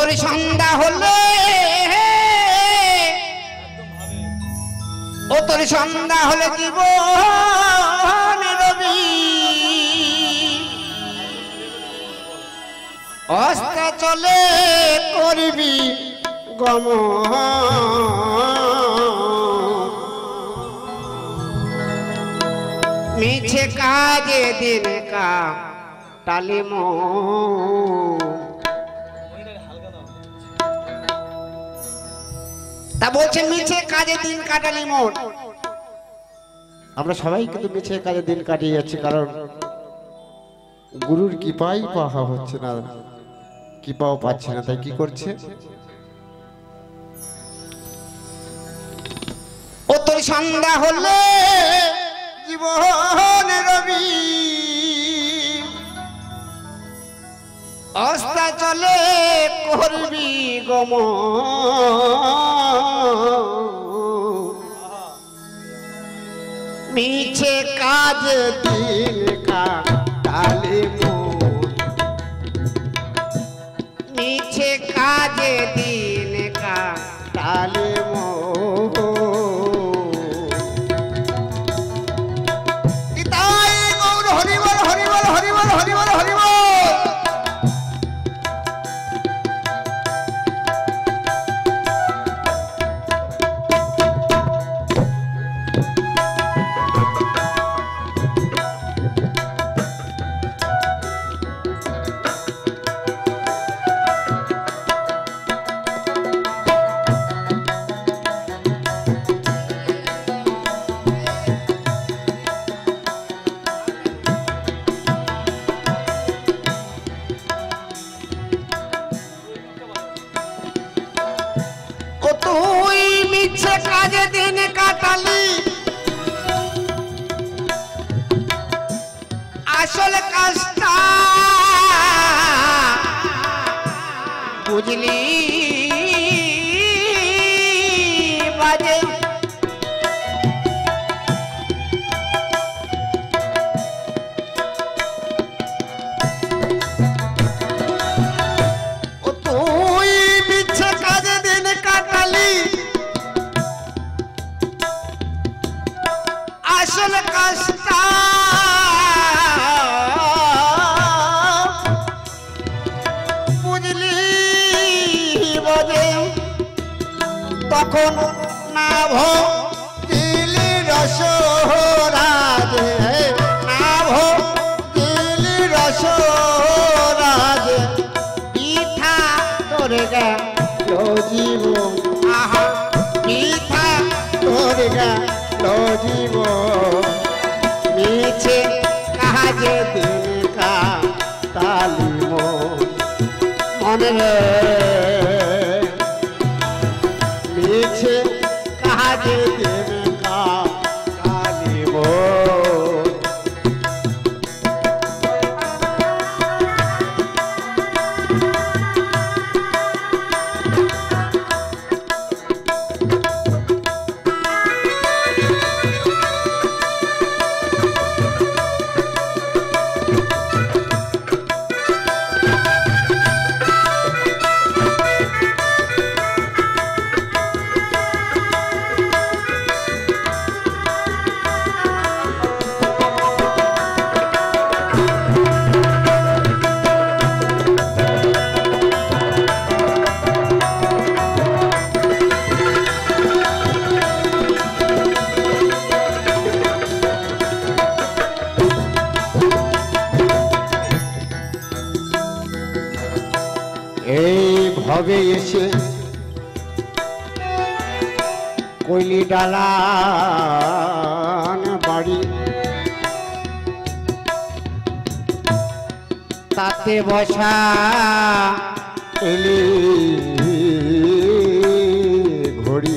তোর সন্ধ্যা হলে ও তোর সন্ধ্যা হলে জীবন রবি অস্তা চলে করবি গম মিছে কাজে দিন কা টালিম তা বলছে মিছে কাজে দিন কাটালি মোর আমরা সবাই কিন্তু মিছে কাজে দিন কাটিয়ে যাচ্ছি কারণ গুরুর কৃপাই পাওয়া হচ্ছে না কৃপাও পাচ্ছে না তাই কি করছে ও তোর সন্ধ্যা হলে জীবন রবি অস্তা চলে করবি গম মিছে কাজ দিন কাটালি মিছে কাজ দিন কাটালি কাজে দিন কাটালি আসল কাজটা বুঝলি বাজে ও তুই মিছে কাজে দিন কাটালি আসল কাজটা বুঝলি বলে তখন না ভক্তি রসরাজ না ভক্তি রসরাজ পিঠা তোর গেল জীব আহা পিঠা তোর গেল জীব মিছে কাজে দিন কাটালি মনে মিছে কাজে দিন কাটালি হবে এসে কইলি ডালান বাড়ি তাতে বসা এলি ঘড়ি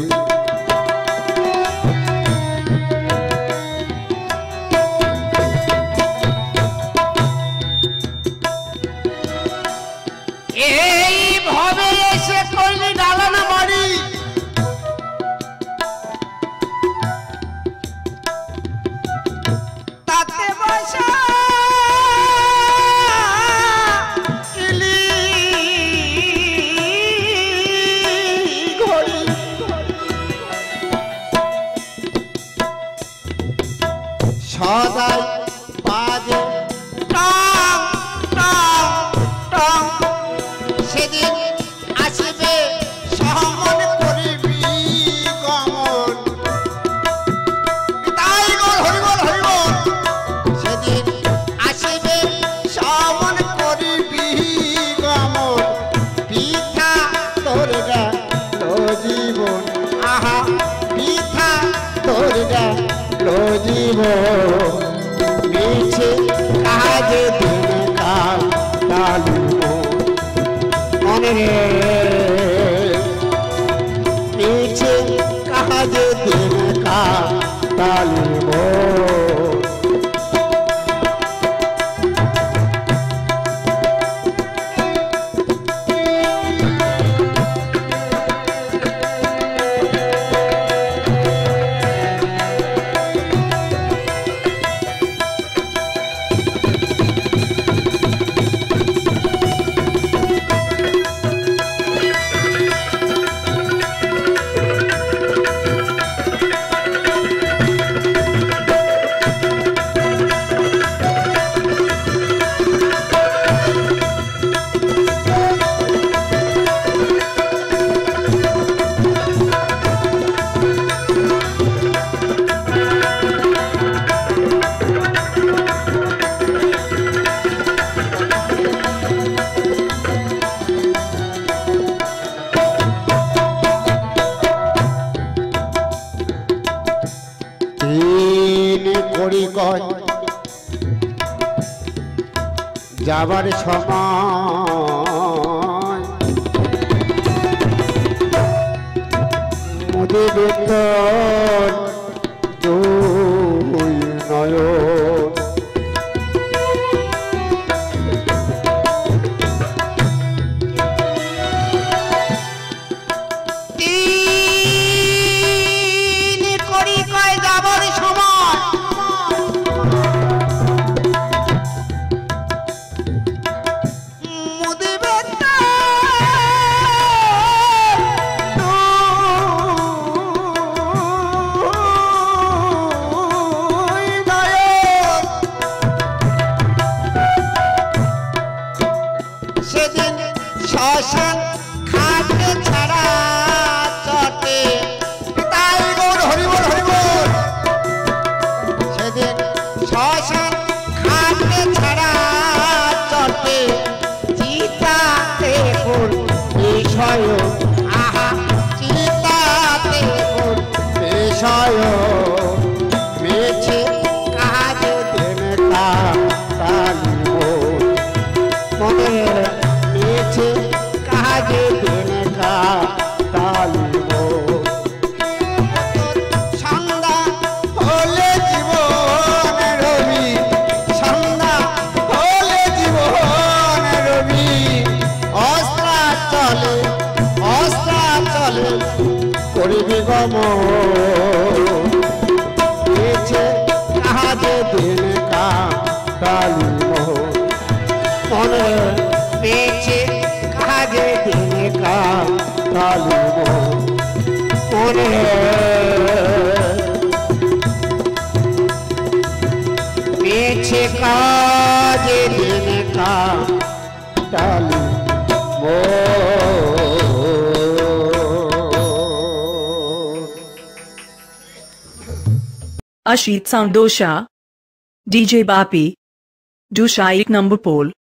সেদিন আসিবে সহমন করিবি গমন। তাই গো হরিবল হরিবল। সেদিন আসিবে সহমন করিবি গমন। পিঠা তোর গেল জীবন, আহা পিঠা তোর গেল জীবন। মিছে কাজে দিন কাটালিব মনে রে, মিছে কাজে দিন কাটালিব। যাবার সময় মুদি বেতন দুই নয়ন। সেদিন শ্মশান খাটে ছাড়া চটে, তাই গৌর হরিবল হরিবল। সেদিন শ্মশান খাটে ছাড়া চটে, চিতাতে ফুল বিষয়, আহা চিতাতে ফুল বিষয়। মেছে কাজে দেন কাটালিব মনে, মেছে কাজে দেন কাটালিব। সন্ধ্যা হলে জীবন রবি, সন্ধ্যা হলে জীবন রবি। অস্ত্রা চলে করিবি গমন। মেছে কাজে দেন কাটালিব মনে, মেছে কাজে দিন কাটালিব মনে। মেছে কাজে দিন কাটালিব। Ashit Sound Dosha DJ Bapi Dusha 1 number pole